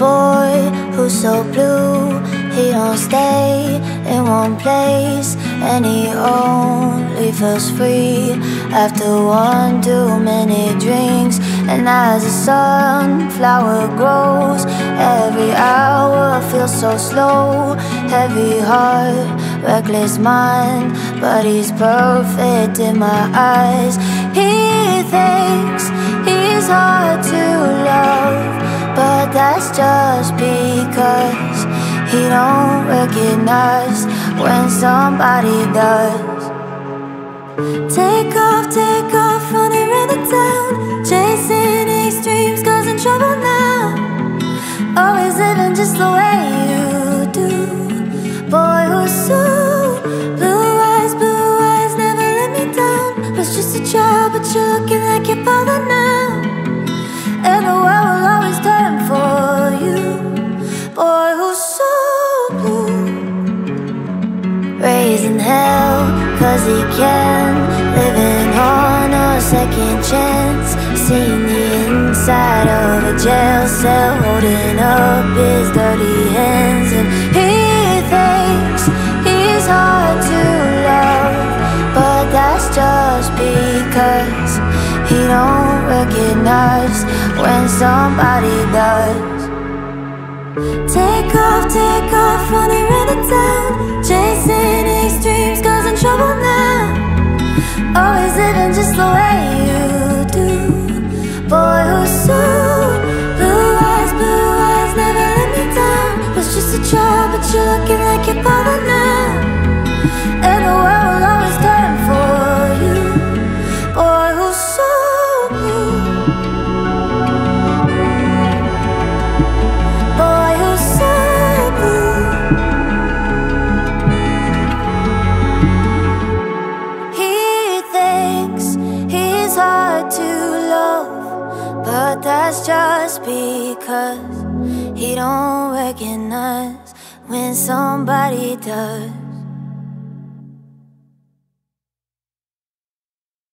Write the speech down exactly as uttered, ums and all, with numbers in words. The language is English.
boy who's so blue, he don't stay in one place, and he only feels free after one too many drinks. And as the sunflower grows, every hour feels so slow. Heavy heart, reckless mind, but he's perfect in my eyes. He thinks he's hard to love, but that's just because he don't recognize when somebody does. Take off, take off, running around the town, chasing extremes, causing trouble now. Always living just the way you do. Boy who's so blue eyes, blue eyes, never let me down. Was just a child, but you're looking like your father now, and the world will always turn for you. Boy who's so blue, raising hell cause he can, living on a second chance, seeing the inside of a jail cell, holding up his dirty hands. And he thinks he's hard to love, but that's just because he don't recognize when somebody does. Take off, take off, running around the town, chasing extremes, causing trouble now. Always living just the way you do. Boy who's so blue eyes, blue eyes, never let me down. Was just a child, but you're looking like your father now, and the world will always turn for you. Boy who's so blue, boy who's so blue. He thinks he's hard to love, but that's just because he don't recognize when somebody does.